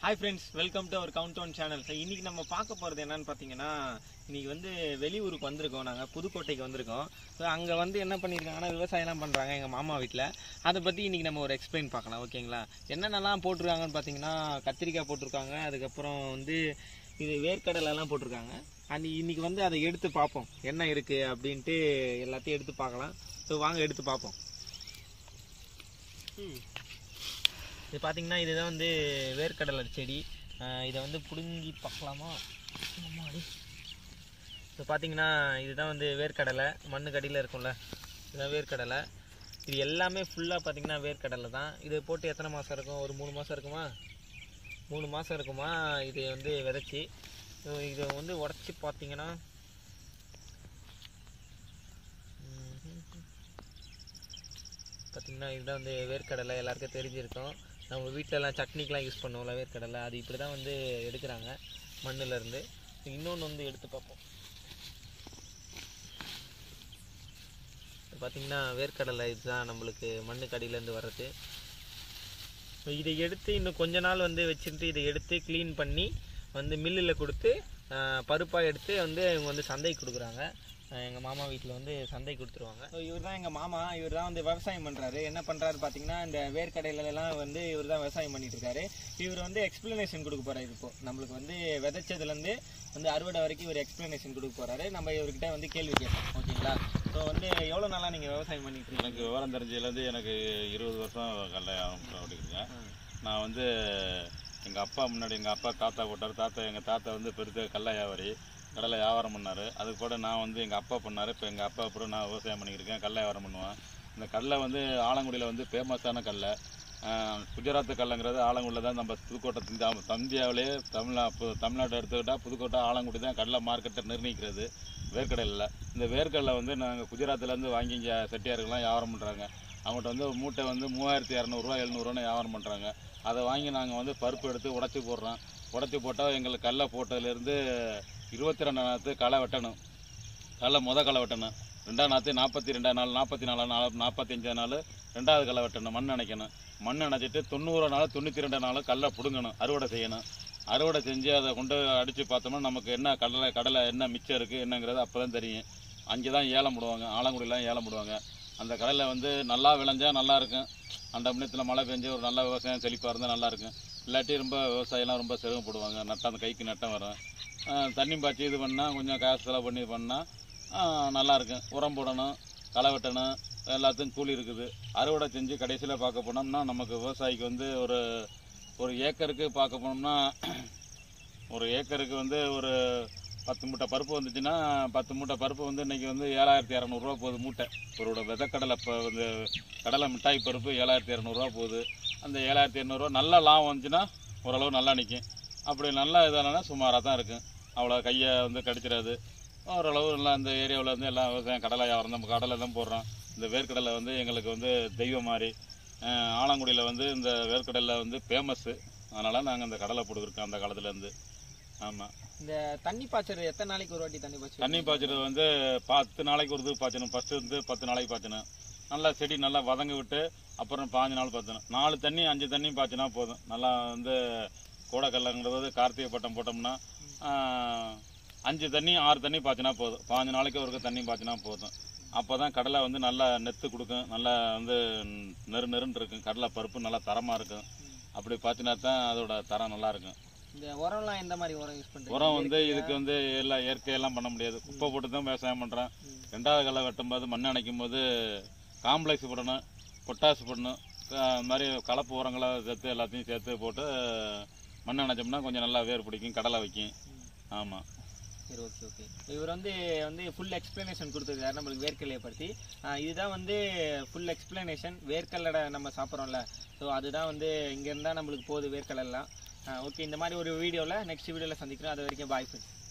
Hi friends, welcome to our countdown channel. இன்னைக்கு நம்ம பார்க்க போறது என்னன்னு பாத்தீங்கன்னா, இன்னைக்கு வந்து வெளியூருக்கு வந்திருக்கோம். நாங்க புதுக்கோட்டைக்கு வந்திருக்கோம். சோ அங்க வந்து என்ன பண்ணிருக்காங்கன்னா விவசாயம் எல்லாம் பண்றாங்க எங்க மாமா வீட்ல. அத பத்தி இன்னைக்கு நம்ம ஒரு எக்ஸ்பிளைன் பார்க்கலாம், ஓகேங்களா? என்னென்னலாம் போட்டுருக்காங்கன்னு பாத்தீங்கன்னா, கத்திரிக்காய் போட்டுருக்காங்க, அதுக்கு அப்புறம் வந்து இது வேர்க்கடலை எல்லாம் போட்டுருக்காங்க. இன்னைக்கு வந்து அதை எடுத்து பார்ப்போம். என்ன இருக்கு அப்படின்ட்டு எல்லாத்தையும் எடுத்து பார்க்கலாம். சோ வாங்க எடுத்து பார்ப்போம். இது பார்த்தீங்கன்னா இதுதான் வந்து வேர்க்கடலை செடி. இதை வந்து பிடுங்கி பார்க்கலாமா? இப்போ பார்த்தீங்கன்னா இதுதான் வந்து வேர்க்கடலை, மண்ணுக்கு அடியில் இருக்கும்ல, இதுதான் வேர்க்கடலை. இது எல்லாமே ஃபுல்லாக பார்த்தீங்கன்னா வேர்க்கடலை தான். இது போட்டு எத்தனை மாதம் இருக்கும்? ஒரு 3 மாதம் இருக்குமா? 3 மாதம் இருக்குமா இது வந்து விதைச்சி. இதை வந்து உடச்சி பார்த்தீங்கன்னா பார்த்தீங்கன்னா இதுதான் வந்து வேர்க்கடலை. எல்லாருக்கும் தெரிஞ்சிருக்கும். நம்ம வீட்டிலலாம் சட்னிக்கெலாம் யூஸ் பண்ணுவோம்ல வேர்க்கடலை, அது இப்படி தான் வந்து எடுக்கிறாங்க மண்ணிலேருந்து. இன்னொன்று வந்து எடுத்து பார்ப்போம். பார்த்திங்கன்னா வேர்க்கடலை இதுதான் நம்மளுக்கு மண்ணுக்கு அடியிலேருந்து வர்றது. இதை எடுத்து இன்னும் கொஞ்ச நாள் வந்து வச்சுட்டு இதை எடுத்து க்ளீன் பண்ணி வந்து மில்லில் கொடுத்து பருப்பாக எடுத்து வந்து இவங்க வந்து சந்தைக்கு கொடுக்குறாங்க. எங்கள் மாமா வீட்டில் வந்து சந்தை கொடுத்துருவாங்க. ஸோ இவர் தான் எங்கள் மாமா. இவர் தான் வந்து விவசாயம் பண்ணுறாரு. என்ன பண்ணுறாரு பார்த்தீங்கன்னா, இந்த வேர்க்கடையிலலாம் வந்து இவர் தான் விவசாயம் பண்ணிட்டு இருக்காரு. இவர் வந்து எக்ஸ்பிளனேஷன் கொடுக்க போகிறாரு. இப்போ நம்மளுக்கு வந்து விதைச்சதுலேருந்து வந்து அறுவடை வரைக்கும் இவர் எக்ஸ்பிளனேஷன் கொடுக்க போகிறாரு. நம்ம இவர்கிட்ட வந்து கேள்வி கேட்போம், ஓகேங்களா? ஸோ வந்து எவ்வளோ நாளாக நீங்கள் விவசாயம் பண்ணிட்டு இருக்கீங்க? எனக்கு விவரம் தெரிஞ்சதுலேருந்து எனக்கு 20 வருஷம் கல்யாணம் ஓடிக்கிறேன். நான் வந்து எங்கள் அப்பா முன்னாடி எங்கள் அப்பா தாத்தா போட்டார். எங்கள் தாத்தா வந்து பெருத்த கடலை வியாபாரி, கடலை வியாபாரம் பண்ணார். அதுக்கு கூட நான் வந்து எங்கள் அப்பா பண்ணார். இப்போ எங்கள் அப்பா அப்புறம் நான் விவசாயம் பண்ணியிருக்கேன், கடலை வியாபாரம் பண்ணுவேன். இந்த கடலை வந்து ஆலங்குடியில் வந்து ஃபேமஸான கடலை. குஜராத்து கடலைங்கிறது ஆலங்குடியில் தான். நம்ம புதுக்கோட்டை இந்தியாவிலே தமிழ்நாட்டை எடுத்துக்கிட்டால் புதுக்கோட்டை ஆலங்குடி தான் கடலை மார்க்கெட்டை நிர்ணயிக்கிறது வேர்க்கடலில். இந்த வேர்க்கடலை வந்து நாங்கள் குஜராத்துலேருந்து வாங்கி இங்கே செட்டியாருக்கெல்லாம் வியாபாரம் பண்ணுறாங்க. அவங்கள்ட்ட வந்து மூட்டை வந்து 3200 700 வியாபாரம் பண்ணுறாங்க. அதை வாங்கி நாங்கள் வந்து பருப்பு எடுத்து உடச்சி போடுறோம். உடச்சி போட்டால் எங்களுக்கு கடலை போட்டதுலேருந்து 22 நாற்று களை வெட்டணும். களை வெட்டணும். 2ஆம் நாற்று 42 நாள், 44 நாள், 45 நாள் 2வது களை வெட்டணும். மண் அணைக்கணும். மண் அணைச்சிட்டு 90 நாள் 92 நாள் கடலை பிடுங்கணும், அறுவடை செய்யணும். அறுவடை செஞ்சு அதை கொண்டு அடித்து பார்த்தோம்னா நமக்கு என்ன கடலை என்ன மிச்சம் இருக்குது என்னங்கிறது அப்போ தான் தெரியும். அங்கே தான் ஏலம் போடுவாங்க, ஆலங்குடியெலாம் ஏலம் போடுவாங்க. அந்த கடலை வந்து நல்லா விளைஞ்சால் நல்லாயிருக்கும். அந்த மணியத்தில் மழை பெஞ்சு ஒரு நல்ல விவசாயம் செழிப்பாக இருந்தால் நல்லாயிருக்கும். இல்லாட்டி ரொம்ப விவசாயம்லாம் ரொம்ப சிரமப்படுவாங்க. அந்த கைக்கு நட்டம் வரும். தண்ணி பாய்ச்சி இது பண்ணால் கொஞ்சம் காசு செலவு பண்ணி பண்ணால் நல்லாயிருக்கும். உரம் போடணும், களை வெட்டணும், எல்லாத்துக்கும் கூலி இருக்குது. அறுவடை செஞ்சு கடைசியில் பார்க்க போனோம்னா நமக்கு விவசாயிக்கு வந்து ஒரு ஏக்கருக்கு பார்க்க போனோம்னா ஒரு ஏக்கருக்கு வந்து ஒரு 10 மூட்டை பருப்பு வந்துச்சுன்னா 10 மூட்டை பருப்பு வந்து இன்றைக்கி வந்து 7200 போகுது மூட்டை. ஒரு விதைக்கடலை இப்போ வந்து கடலை மிட்டாய் பருப்பு 7200 போகுது. அந்த 7200 நல்ல லாபம் வந்துச்சுன்னா ஓரளவு நல்லா நிற்கும். அப்படி நல்லா இதானா சுமாராக தான் இருக்கும். அவ்வளோ கையை வந்து கடிச்சிடாது. ஓரளவு நல்லா இந்த ஏரியாவில் வந்து எல்லாம் விவசாயம் கடலை வியாபாரம் நம்ம கடலை தான் போடுறோம். இந்த வேர்க்கடலை வந்து எங்களுக்கு வந்து தெய்வம் மாதிரி. ஆலங்குடியில் வந்து இந்த வேர்க்கடலை வந்து ஃபேமஸ்ஸு. அதனால் நாங்கள் இந்த கடலை போட்டுருக்கோம் அந்த காலத்துலேருந்து. ஆமாம். இந்த தண்ணி பாய்ச்சறது எத்தனை நாளைக்கு ஒரு வாட்டி தண்ணி பாய்ச்சறது வந்து 10 நாளைக்கு ஒரு இது பாய்ச்சணும். ஃபஸ்ட்டு வந்து 10 நாளைக்கு பாய்ச்சணும். நல்லா செடி நல்லா வதங்க விட்டு அப்புறம் 5 நாள் பாய்ச்சணும். 4 தண்ணி 5 தண்ணி பாய்ச்சினா போதும். நல்லா வந்து கோடைக்கடலைங்கிறது கார்த்திகை பட்டம் போட்டோம்னா 5 தண்ணி 6 தண்ணி பாய்ச்சினா போதும். 5 நாளைக்கு ஒரு தண்ணி பாய்ச்சினா போதும். அப்போ தான் கடலை வந்து நல்லா நெத்து கொடுக்கும். நல்லா வந்து நெருன்னு இருக்கும். கடலை பருப்பு நல்லா தரமாக இருக்கும். அப்படி பாய்ச்சினா தான் அதோட தரம் நல்லா இருக்கும். இந்த உரம்லாம் எந்த மாதிரி உரம் யூஸ் பண்ணுறீங்க? உரம் வந்து இதுக்கு வந்து எல்லாம் இயற்கையெல்லாம் பண்ண முடியாது. குப்பை போட்டு தான் விவசாயம் பண்ணுறேன். 2வது களை வெட்டும்போது மண் அணைக்கும் போது காம்ப்ளெக்ஸ் போடணும், பொட்டாசு போடணும். அது மாதிரி கலப்பு உரங்களை சேர்த்து எல்லாத்தையும் சேர்த்து போட்டு மண் அணைச்சோம்னா கொஞ்சம் நல்லா வேர் பிடிக்கும், கடலை வைக்கும். ஆமாம். சரி, ஓகே. இவர் வந்து ஃபுல் எக்ஸ்பிளனேஷன் கொடுத்துருக்காரு நம்மளுக்கு வேர்க்கடலையை பற்றி. இதுதான் வந்து ஃபுல் எக்ஸ்பிளனேஷன். வேர்க்கடலை நம்ம சாப்பிட்றோம்ல, ஸோ அதுதான் வந்து இங்கேருந்தா நம்மளுக்கு போகுது வேர்க்கடலாம். ஓகே, இந்த மாதிரி ஒரு வீடியோவில் நெக்ஸ்ட் வீடியோவில் சந்திக்கிறோம். அது வரைக்கும் பாய் ஃப்ரெண்ட்ஸ்.